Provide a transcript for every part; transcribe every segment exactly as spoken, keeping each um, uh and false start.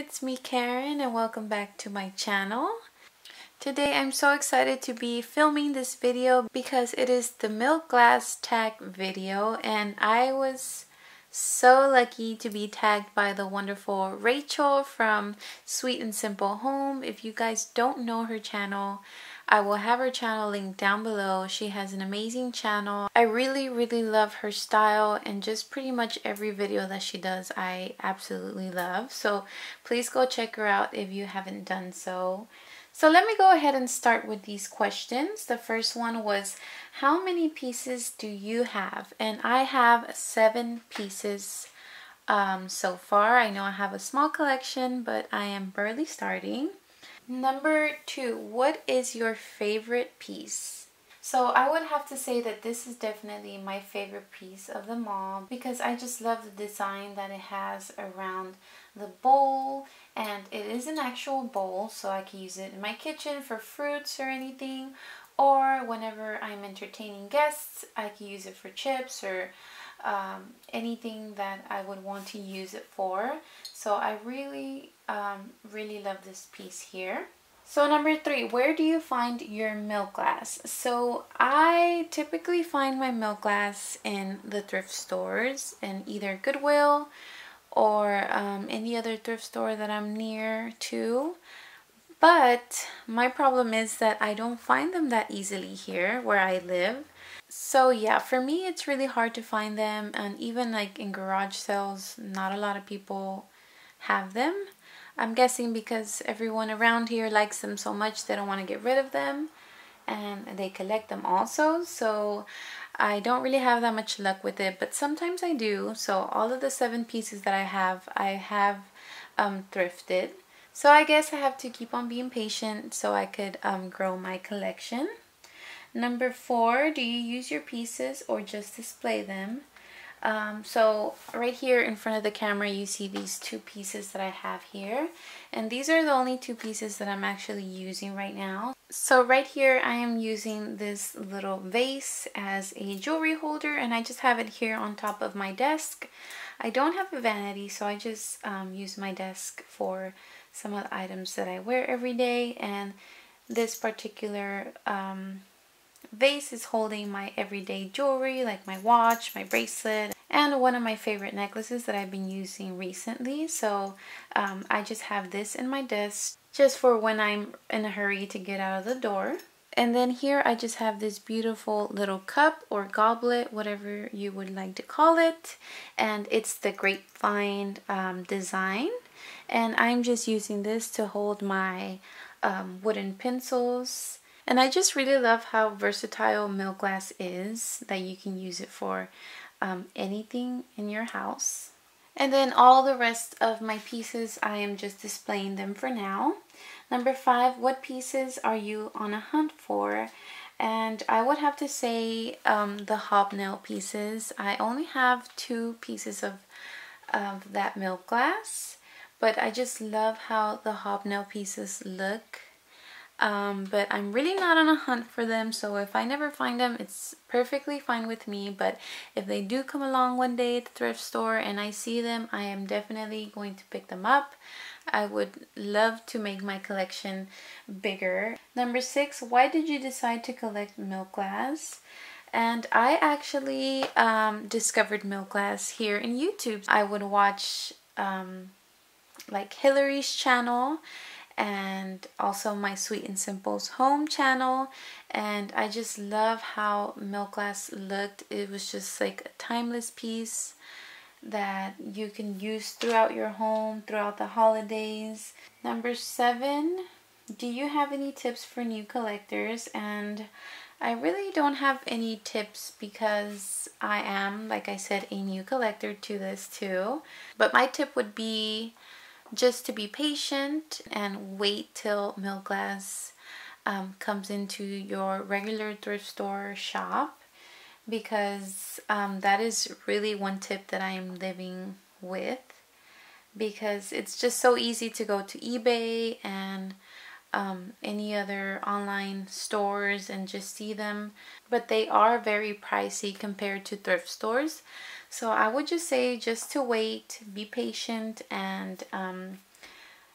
it's me Karen and welcome back to my channel. Today I'm so excited to be filming this video because it is the milk glass tag video, and I was so lucky to be tagged by the wonderful Rachel from Sweet and Simple Home. If you guys don't know her channel, I will have her channel linked down below. She has an amazing channel. I really really love her style, and just pretty much every video that she does I absolutely love. So please go check her out if you haven't done so. So let me go ahead and start with these questions. The first one was, how many pieces do you have? And I have seven pieces um, so far. I know I have a small collection, but I am barely starting. Number two, what is your favorite piece? So I would have to say that this is definitely my favorite piece of them all, because I just love the design that it has around the bowl, and it is an actual bowl, so I can use it in my kitchen for fruits or anything, or whenever I'm entertaining guests I can use it for chips or um, anything that I would want to use it for. So I really um, really love this piece here. So number three, where do you find your milk glass? So I typically find my milk glass in the thrift stores, in either Goodwill or um, any other thrift store that I'm near to. But my problem is that I don't find them that easily here where I live. So yeah, for me it's really hard to find them, and even like in garage sales, not a lot of people have them. I'm guessing because everyone around here likes them so much they don't want to get rid of them, and they collect them also. So I don't really have that much luck with it, but sometimes I do. So all of the seven pieces that I have, I have um, thrifted. So I guess I have to keep on being patient so I could um, grow my collection. Number four, do you use your pieces or just display them? Um, so right here in front of the camera you see these two pieces that I have here, and these are the only two pieces that I'm actually using right now. So right here I am using this little vase as a jewelry holder, and I just have it here on top of my desk. I don't have a vanity, so I just um, use my desk for some of the items that I wear every day, and this particular um, vase is holding my everyday jewelry, like my watch, my bracelet, and one of my favorite necklaces that I've been using recently. So um, I just have this in my desk just for when I'm in a hurry to get out of the door. And then here I just have this beautiful little cup or goblet, whatever you would like to call it, and it's the grapevine um, design, and I'm just using this to hold my um, wooden pencils. And I just really love how versatile milk glass is, that you can use it for um, anything in your house. And then all the rest of my pieces, I am just displaying them for now. Number five, what pieces are you on a hunt for? And I would have to say um, the hobnail pieces. I only have two pieces of, of that milk glass, but I just love how the hobnail pieces look. Um, but I'm really not on a hunt for them, so if I never find them, it's perfectly fine with me. But if they do come along one day at the thrift store and I see them, I am definitely going to pick them up. I would love to make my collection bigger. Number six, why did you decide to collect milk glass? And I actually um, discovered milk glass here in YouTube. I would watch um, like Hillary's channel, and also my Sweet and Simple's home channel, and I just love how milk glass looked. It was just like a timeless piece that you can use throughout your home, throughout the holidays. Number seven, do you have any tips for new collectors? And I really don't have any tips because I am, like I said, a new collector to this too. But my tip would be just to be patient and wait till milk glass um, comes into your regular thrift store shop, because um, that is really one tip that I am living with, because it's just so easy to go to eBay and um, any other online stores and just see them, but they are very pricey compared to thrift stores. So I would just say just to wait, be patient, and um,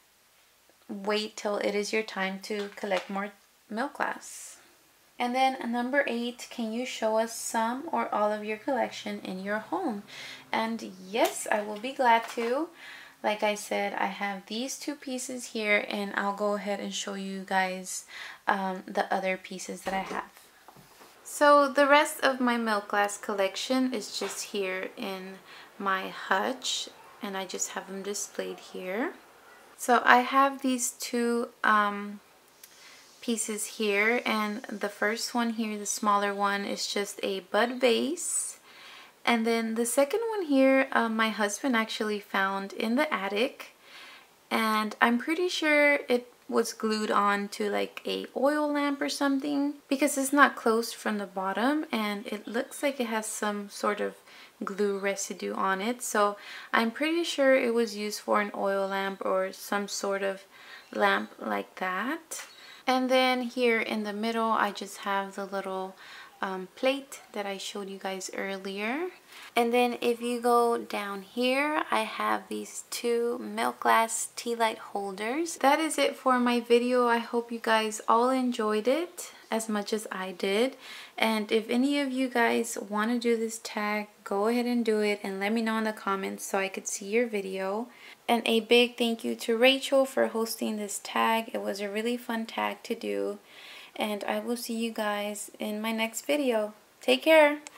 wait till it is your time to collect more milk glass. And then number eight, can you show us some or all of your collection in your home? And yes, I will be glad to. Like I said, I have these two pieces here, and I'll go ahead and show you guys um, the other pieces that I have. So the rest of my milk glass collection is just here in my hutch, and I just have them displayed here. So I have these two um, pieces here, and the first one here, the smaller one, is just a bud vase. And then the second one here, uh, my husband actually found in the attic, and I'm pretty sure it was glued on to like a oil lamp or something, because it's not closed from the bottom and it looks like it has some sort of glue residue on it. So I'm pretty sure it was used for an oil lamp or some sort of lamp like that. And then here in the middle, I just have the little um, plate that I showed you guys earlier. And then if you go down here, I have these two milk glass tea light holders. That is it for my video. I hope you guys all enjoyed it as much as I did. And if any of you guys want to do this tag, go ahead and do it and let me know in the comments so I could see your video. And a big thank you to Rachel for hosting this tag. It was a really fun tag to do. And I will see you guys in my next video. Take care.